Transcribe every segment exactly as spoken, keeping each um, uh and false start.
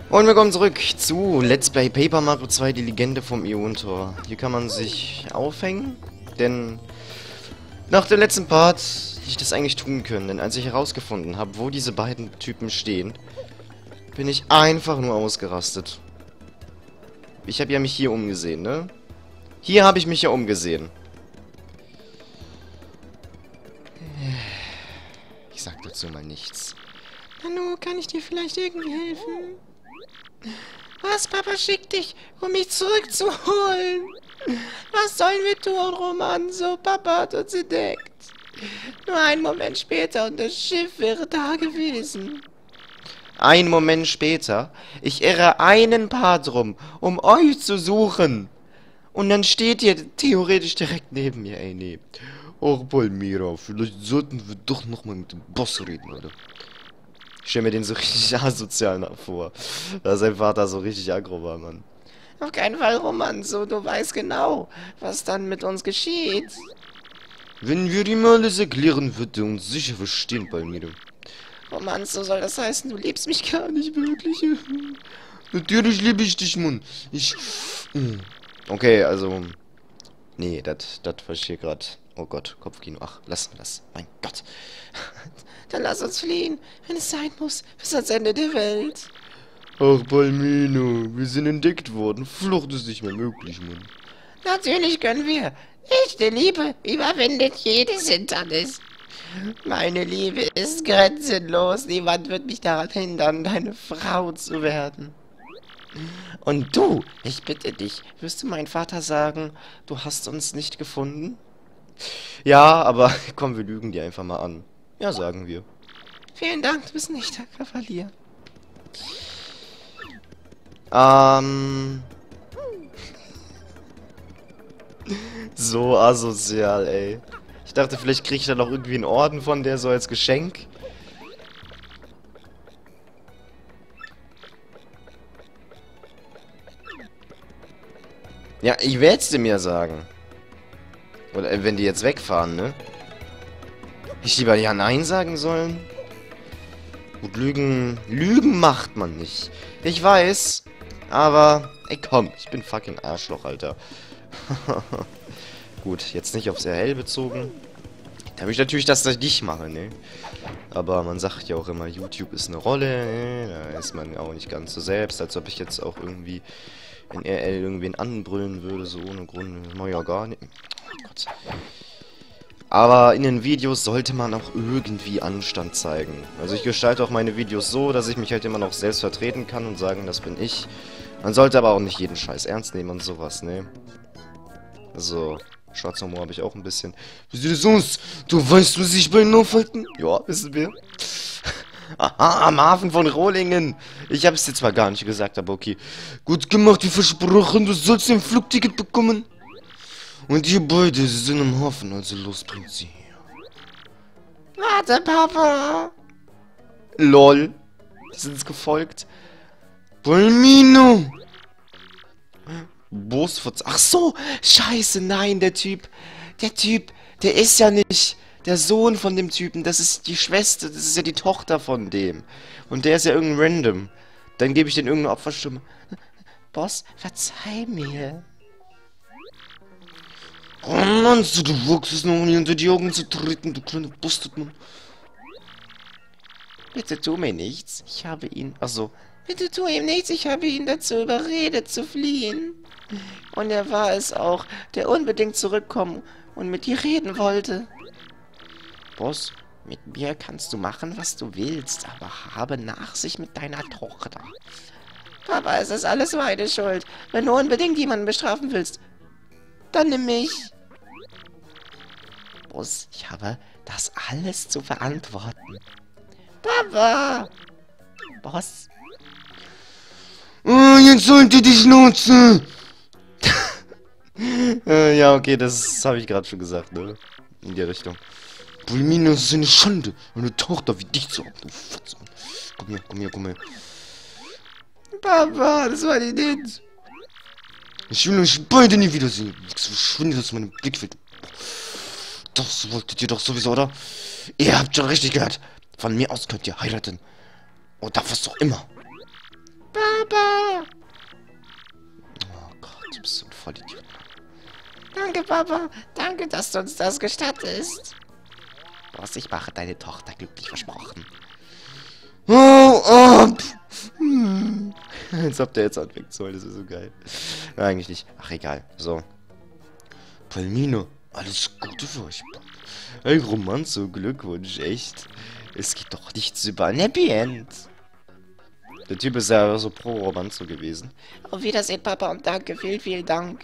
Und willkommen zurück zu Let's Play Paper Mario zwei, die Legende vom Ionentor. Hier kann man sich aufhängen, denn nach dem letzten Part hätte ich das eigentlich tun können, denn als ich herausgefunden habe, wo diese beiden Typen stehen, bin ich einfach nur ausgerastet. Ich habe ja mich hier umgesehen, ne? Hier habe ich mich ja umgesehen. Ich sag dazu mal nichts. Nanu, kann ich dir vielleicht irgendwie helfen? Was, Papa schickt dich, um mich zurückzuholen? Was sollen wir tun, Romanzo? Papa hat uns entdeckt. Nur einen Moment später und das Schiff wäre da gewesen. Ein Moment später, ich irre einen Part rum, um euch zu suchen. Und dann steht ihr theoretisch direkt neben mir, ey, nee. Och, Palmyra, vielleicht sollten wir doch nochmal mit dem Boss reden, oder? Ich stelle mir den so richtig asozial vor. Dass sein Vater so richtig aggro war, Mann. Auf keinen Fall, Romanzo. Du weißt genau, was dann mit uns geschieht. Wenn wir ihm alles erklären, wird er uns sicher verstehen, Palmyra. Romanzo, soll das heißen, du liebst mich gar nicht wirklich? Natürlich liebe ich dich, Mann. Ich... Okay, also... Nee, das verstehe ich gerade. Oh Gott, Kopfkino. Ach, lassen wir das. Mein Gott. Dann lass uns fliehen, wenn es sein muss, bis ans Ende der Welt. Ach, Palmino, wir sind entdeckt worden. Flucht ist nicht mehr möglich, Mann. Natürlich können wir. Echte Liebe überwindet jedes Hindernis. Meine Liebe ist grenzenlos. Niemand wird mich daran hindern, deine Frau zu werden. Und du, ich bitte dich, wirst du meinem Vater sagen, du hast uns nicht gefunden? Ja, aber komm, wir lügen die einfach mal an. Ja, sagen wir. Vielen Dank, du bist ein echter Kavalier. Ähm... So asozial, ey. Ich dachte, vielleicht kriege ich da noch irgendwie einen Orden von der so als Geschenk. Ja, ich werde es dir sagen. Oder äh, wenn die jetzt wegfahren, ne? Ich lieber ja nein sagen sollen. Und Lügen... Lügen macht man nicht. Ich weiß. Aber... Ey, komm. Ich bin fucking Arschloch, Alter. Gut, jetzt nicht aufs R L bezogen. Da habe ich natürlich das, was ich mache, ne? Aber man sagt ja auch immer, YouTube ist eine Rolle, ne? Da ist man auch nicht ganz so selbst, als ob ich jetzt auch irgendwie in R L irgendwen anbrüllen würde, so ohne Grund. Mach ja gar nicht. Oh Gott. Aber in den Videos sollte man auch irgendwie Anstand zeigen. Also ich gestalte auch meine Videos so, dass ich mich halt immer noch selbst vertreten kann und sagen, das bin ich. Man sollte aber auch nicht jeden Scheiß ernst nehmen und sowas, ne? Also, schwarzer Humor habe ich auch ein bisschen. Wie sieht es aus? Du weißt, was ich bei ihnen aufhalten? Ja, wissen wir. Aha, am Hafen von Rohlingen. Ich habe es dir zwar gar nicht gesagt, aber okay. Gut gemacht, wie versprochen, du sollst ein Flugticket bekommen. Und ihr beide sind im Hafen, also los, bringt sie her. Warte, Papa. Lol. Die sind gefolgt. Palmino. Boss, ach so, scheiße, nein, der Typ, der Typ, der ist ja nicht der Sohn von dem Typen, das ist die Schwester, das ist ja die Tochter von dem. Und der ist ja irgendein Random. Dann gebe ich den irgendeine Opferstimme. Boss, verzeih mir. Oh Mann, so, du wagst es noch nie unter die Augen zu treten, du kleine Bastardmann. Bitte tu mir nichts, ich habe ihn, ach so. Bitte tu ihm nichts, ich habe ihn dazu überredet zu fliehen. Und er war es auch, der unbedingt zurückkommen und mit dir reden wollte. Boss, mit mir kannst du machen, was du willst, aber habe Nachsicht mit deiner Tochter. Papa, es ist alles meine Schuld. Wenn du unbedingt jemanden bestrafen willst, dann nimm mich. Boss, ich habe das alles zu verantworten. Papa! Boss. Oh, jetzt sollt ihr die Schnauze! äh, ja, okay, das habe ich gerade schon gesagt, ne? In die Richtung. Palmino, das ist eine Schande, eine Tochter wie dich zu haben, du Fotze. Komm her, komm her, komm her. Papa, das war die nicht. Ich will euch beide nie wiedersehen. Verschwindet aus meinem Blickfeld. Das wolltet ihr doch sowieso, oder? Ihr habt schon richtig gehört. Von mir aus könnt ihr heiraten. Oder was auch immer. Papa. Papa! Oh Gott, du bist so ein Vollidiot. Danke, Papa. Danke, dass du uns das gestattest. Was, ich mache deine Tochter glücklich, versprochen. Oh, oh, hm. Als ob der jetzt anfängt zu heulen, das ist so geil. Na, eigentlich nicht. Ach, egal. So. Palmino, alles Gute für euch. Ein Romanzo, Glückwunsch, echt. Es geht doch nichts über ein Happy End. Der Typ ist ja so pro Romanzo gewesen. Auf Wiedersehen, Papa, und danke. Vielen, vielen Dank.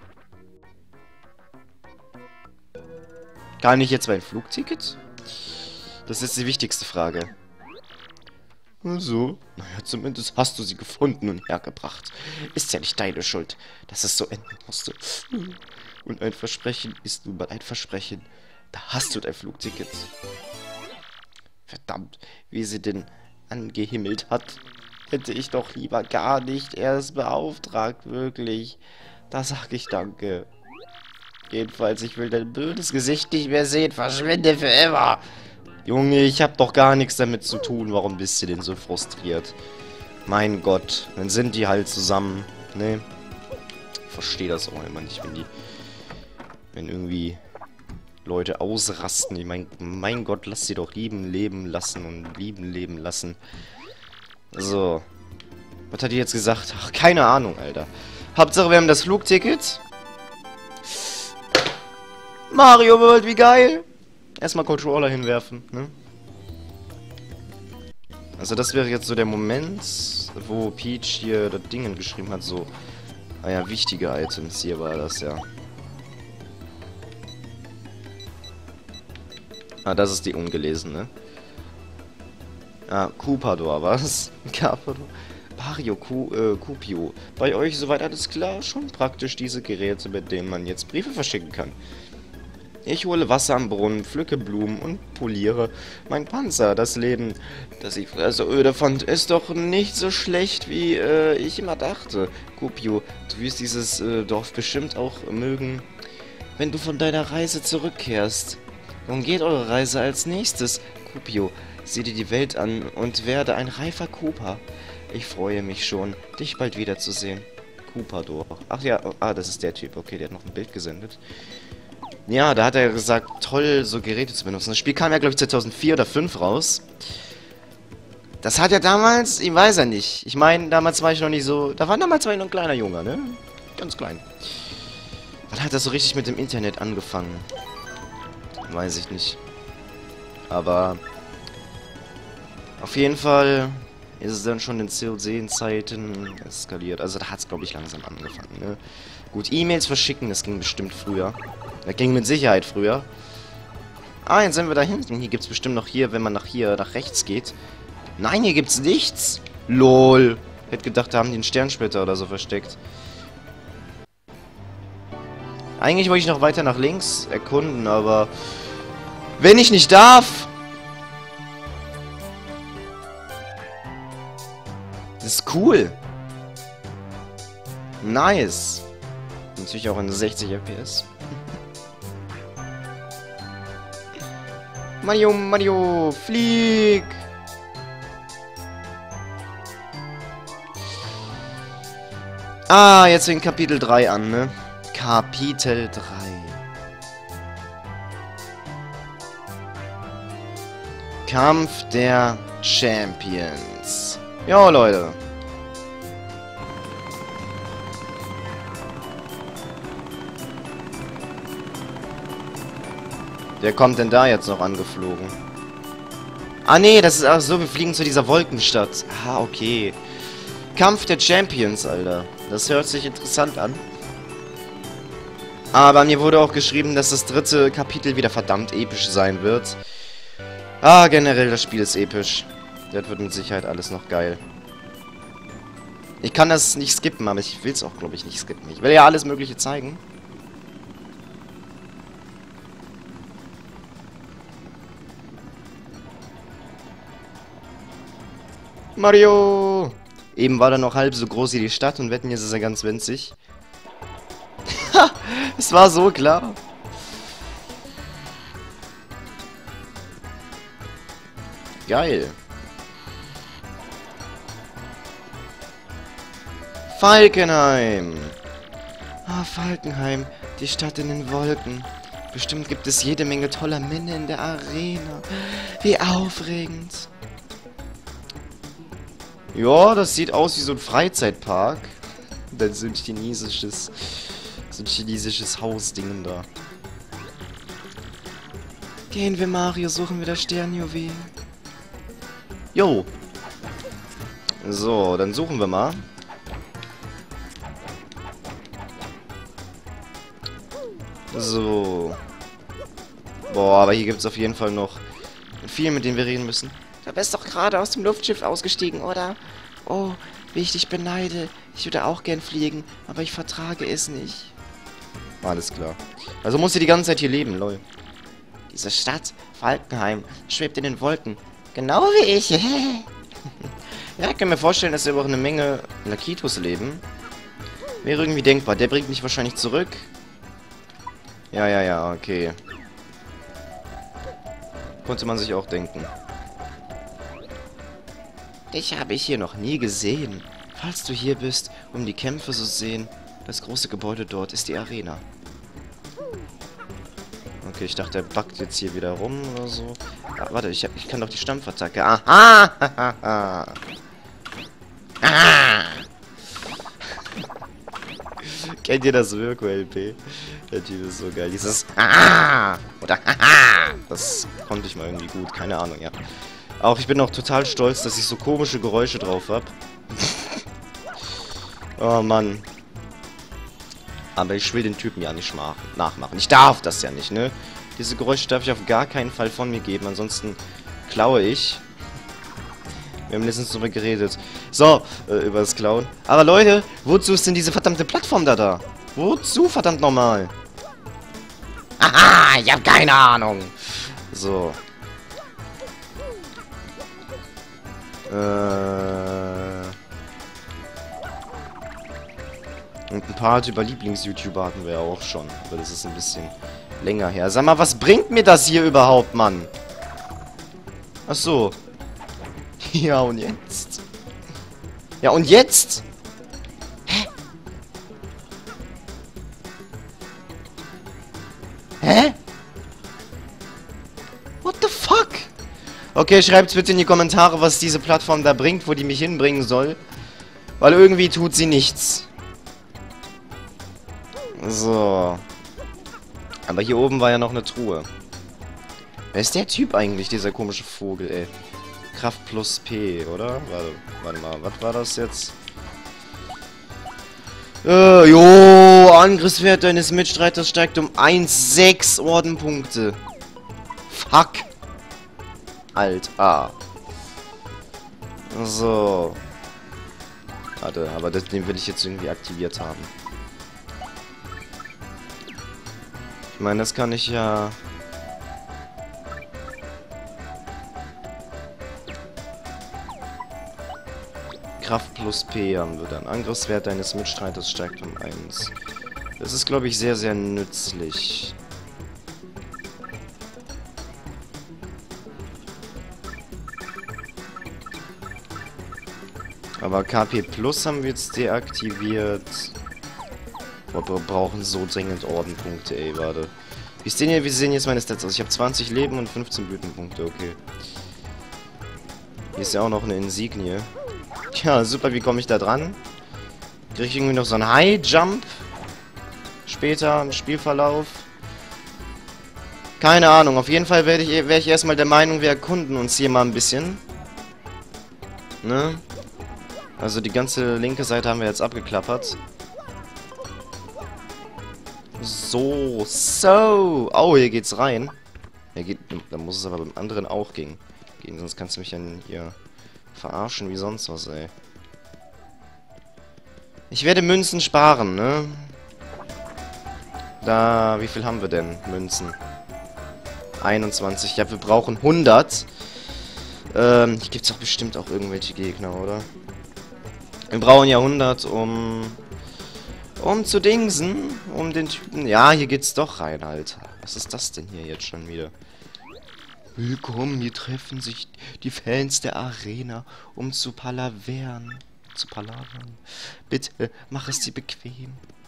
Kann ich jetzt mein Flugticket? Das ist die wichtigste Frage. Also, naja, zumindest hast du sie gefunden und hergebracht. Ist ja nicht deine Schuld, dass es so enden musste. Und ein Versprechen ist nun mal ein Versprechen. Da hast du dein Flugticket. Verdammt, wie sie den angehimmelt hat. Hätte ich doch lieber gar nicht erst beauftragt, wirklich. Da sag ich danke. Jedenfalls, ich will dein blödes Gesicht nicht mehr sehen. Verschwinde für immer. Junge, ich hab doch gar nichts damit zu tun. Warum bist du denn so frustriert? Mein Gott, dann sind die halt zusammen, ne? Ich verstehe das auch immer nicht, wenn die... Wenn irgendwie Leute ausrasten. Ich mein, mein Gott, lass sie doch lieben, leben lassen und lieben, leben lassen. So. Was hat die jetzt gesagt? Ach, keine Ahnung, Alter. Hauptsache, wir haben das Flugticket. Mario World, wie geil! Erstmal Controller hinwerfen, ne? Also das wäre jetzt so der Moment, wo Peach hier das Ding geschrieben hat, so... Ah ja, wichtige Items, hier war das ja. Ah, das ist die ungelesene. Ah, Koopador, was? Carpador? Mario, Ku äh, Kupio. Bei euch soweit alles klar? Schon praktisch diese Geräte, mit denen man jetzt Briefe verschicken kann. Ich hole Wasser am Brunnen, pflücke Blumen und poliere mein Panzer. Das Leben, das ich früher so öde fand, ist doch nicht so schlecht, wie äh, ich immer dachte. Kupio, du wirst dieses äh, Dorf bestimmt auch mögen, wenn du von deiner Reise zurückkehrst. Nun geht eure Reise als nächstes. Kupio, sieh dir die Welt an und werde ein reifer Koopa. Ich freue mich schon, dich bald wiederzusehen. Koopador. Ach ja, ah, das ist der Typ. Okay, der hat noch ein Bild gesendet. Ja, da hat er gesagt, toll, so Geräte zu benutzen. Das Spiel kam ja, glaube ich, zweitausendvier oder zweitausendfünf raus. Das hat ja damals, ich weiß ja nicht. Ich meine, damals war ich noch nicht so... Da war damals war ich noch ein kleiner Junge, ne? Ganz klein. Wann hat das so richtig mit dem Internet angefangen? Weiß ich nicht. Aber... Auf jeden Fall ist es dann schon in C O C-Zeiten eskaliert. Also da hat es, glaube ich, langsam angefangen, ne? Gut, E-Mails verschicken, das ging bestimmt früher. Das ging mit Sicherheit früher. Ah, jetzt sind wir da hinten. Hier gibt es bestimmt noch hier, wenn man nach hier, nach rechts geht. Nein, hier gibt's nichts. Lol. Ich hätte gedacht, da haben die einen Sternsplitter oder so versteckt. Eigentlich wollte ich noch weiter nach links erkunden, aber... Wenn ich nicht darf... Das ist cool. Nice. Natürlich auch in sechzig F P S. Mario, Mario, flieg! Ah, jetzt fängt Kapitel drei an, ne? Kapitel drei. Kampf der Champions. Jo, Leute. Wer kommt denn da jetzt noch angeflogen? Ah, nee, das ist auch so, wir fliegen zu dieser Wolkenstadt. Ah, okay. Kampf der Champions, Alter. Das hört sich interessant an. Aber mir wurde auch geschrieben, dass das dritte Kapitel wieder verdammt episch sein wird. Ah, generell, das Spiel ist episch. Das wird mit Sicherheit alles noch geil. Ich kann das nicht skippen, aber ich will es auch, glaube ich, nicht skippen. Ich will ja alles Mögliche zeigen. Mario! Eben war er noch halb so groß wie die Stadt und wetten, jetzt ist er ganz winzig. Ha! Es war so klar. Geil. Falkenheim. Ah, Falkenheim. Die Stadt in den Wolken. Bestimmt gibt es jede Menge toller Männer in der Arena. Wie aufregend. Ja, das sieht aus wie so ein Freizeitpark. Dann so ein chinesisches, so ein chinesisches Hausding da. Gehen wir, Mario, suchen wir das Sternjuwel. Jo. So, dann suchen wir mal. So. Boah, aber hier gibt es auf jeden Fall noch viel, mit dem wir reden müssen. Du bist doch gerade aus dem Luftschiff ausgestiegen, oder? Oh, wie ich dich beneide. Ich würde auch gern fliegen, aber ich vertrage es nicht. Alles klar. Also musst du die ganze Zeit hier leben, lol. Diese Stadt, Falkenheim, schwebt in den Wolken. Genau wie ich. Ja, ich kann mir vorstellen, dass hier auch eine Menge Lakitos leben. Wäre irgendwie denkbar. Der bringt mich wahrscheinlich zurück. Ja, ja, ja, okay. Konnte man sich auch denken. Dich habe ich hier noch nie gesehen. Falls du hier bist, um die Kämpfe zu sehen, das große Gebäude dort ist die Arena. Okay, ich dachte, er backt jetzt hier wieder rum oder so. Ah, warte, ich, hab, ich kann doch die Stampfattacke. Aha! Aha! Aha! Kennt ihr das Wirko-L P? Der Typ ist so geil. Dieses Aha! Oder Haha! Das konnte ich mal irgendwie gut. Keine Ahnung, ja. Auch ich bin auch total stolz, dass ich so komische Geräusche drauf habe. Oh Mann. Aber ich will den Typen ja nicht nachmachen. Ich darf das ja nicht, ne? Diese Geräusche darf ich auf gar keinen Fall von mir geben. Ansonsten klaue ich. Wir haben letztens drüber geredet. So, äh, über das Klauen. Aber Leute, wozu ist denn diese verdammte Plattform da da? Wozu, verdammt nochmal? Aha, ich hab keine Ahnung. So. Äh... Und ein paar über Lieblings-YouTuber hatten wir ja auch schon. Aber das ist ein bisschen länger her. Sag mal, was bringt mir das hier überhaupt, Mann? Ach so. Ja, und jetzt? Ja, und jetzt? Hä? Hä? What the fuck? Okay, schreibt's bitte in die Kommentare, was diese Plattform da bringt, wo die mich hinbringen soll. Weil irgendwie tut sie nichts. So. Aber hier oben war ja noch eine Truhe. Wer ist der Typ eigentlich, dieser komische Vogel, ey? Kraft plus P, oder? Warte, warte mal, was war das jetzt? Äh, jo, Angriffswert deines Mitstreiters steigt um eins Komma sechs Ordenpunkte. Fuck. Alter. So. Warte, aber das, den will ich jetzt irgendwie aktiviert haben. Ich meine, das kann ich ja... Kraft plus P haben wir dann. Angriffswert deines Mitstreiters steigt um eins. Das ist, glaube ich, sehr, sehr nützlich. Aber K P Plus haben wir jetzt deaktiviert. Boah, wir brauchen so dringend Ordenpunkte, ey, warte. Wie sehen, hier, wie sehen jetzt meine Stats aus? Ich habe zwanzig Leben und fünfzehn Blütenpunkte, okay. Hier ist ja auch noch eine Insignie. Ja, super, wie komme ich da dran? Kriege ich irgendwie noch so einen High Jump? Später im Spielverlauf? Keine Ahnung, auf jeden Fall werde ich, werde ich erstmal der Meinung, wir erkunden uns hier mal ein bisschen. Ne? Also die ganze linke Seite haben wir jetzt abgeklappert. So, so. Oh, hier geht's rein. Hier geht, da muss es aber beim anderen auch gehen. gehen. Sonst kannst du mich ja hier verarschen wie sonst was, ey. Ich werde Münzen sparen, ne? Da, wie viel haben wir denn? Münzen. einundzwanzig. Ja, wir brauchen hundert. Ähm, hier gibt's doch bestimmt auch irgendwelche Gegner, oder? Wir brauchen ja hundert, um... Um zu dingsen. Um den Typen... Ja, hier geht's doch rein, Alter. Was ist das denn hier jetzt schon wieder? Willkommen, hier treffen sich die Fans der Arena, um zu palavern. zu palavern. Bitte, mach es dir bequem.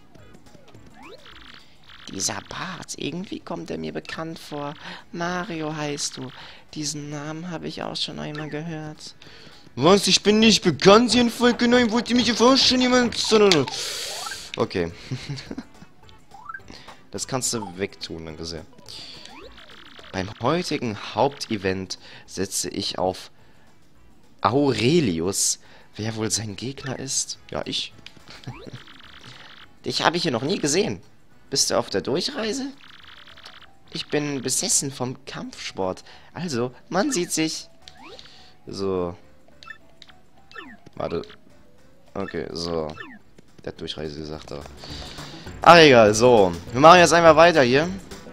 Dieser Bart, irgendwie kommt er mir bekannt vor. Mario heißt du. Diesen Namen habe ich auch schon einmal gehört. Was? Ich bin nicht bekannt, Sie Volk, nein, wollt ihr mich vorstellen, jemand? Okay. Das kannst du wegtun, danke sehr. Beim heutigen Hauptevent setze ich auf Aurelius. Wer wohl sein Gegner ist? Ja, ich. Dich habe ich hier noch nie gesehen. Bist du auf der Durchreise? Ich bin besessen vom Kampfsport. Also, man sieht sich. So. Warte. Okay, so. Der hat Durchreise gesagt, aber. Ach, egal, so. Wir machen jetzt einmal weiter hier.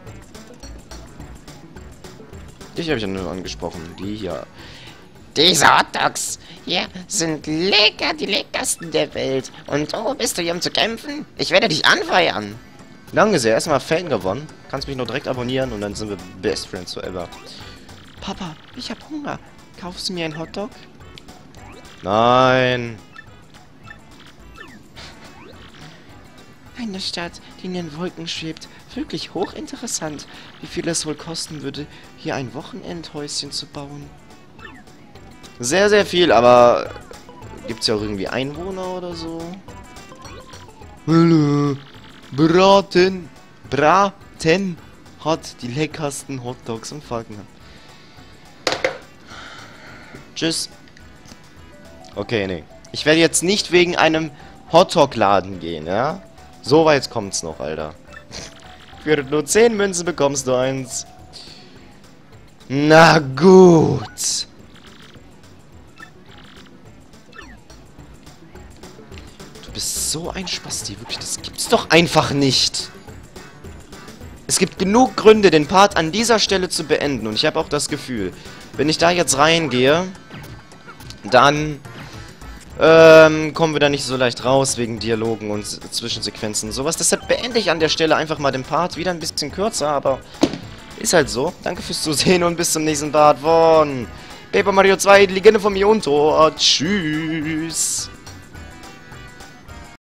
Dich habe ich ja nur angesprochen. Die hier. Diese Hotdogs hier sind lecker, die leckersten der Welt. Und oh, bist du hier, um zu kämpfen? Ich werde dich anfeuern. Danke sehr. Erstmal Fan gewonnen. Kannst mich noch direkt abonnieren und dann sind wir Best Friends forever. Papa, ich habe Hunger. Kaufst du mir einen Hotdog? Nein. Eine Stadt, die in den Wolken schwebt. Wirklich hochinteressant. Wie viel es wohl kosten würde, hier ein Wochenendhäuschen zu bauen. Sehr, sehr viel, aber gibt's ja auch irgendwie Einwohner oder so? Hallo. Braten. Braten hat die leckersten Hotdogs im Falkenhayn. Tschüss. Okay, nee. Ich werde jetzt nicht wegen einem Hotdog-Laden gehen, ja? So weit kommt's noch, Alter. Für nur zehn Münzen bekommst du eins. Na gut. Du bist so ein Spasti, wirklich. Das gibt's doch einfach nicht. Es gibt genug Gründe, den Part an dieser Stelle zu beenden. Und ich habe auch das Gefühl, wenn ich da jetzt reingehe, dann ähm, kommen wir da nicht so leicht raus wegen Dialogen und Zwischensequenzen und sowas. Deshalb beende ich an der Stelle einfach mal den Part. Wieder ein bisschen kürzer, aber ist halt so. Danke fürs Zusehen und bis zum nächsten Part von Paper Mario zwei, die Legende vom Iontor. Tschüss.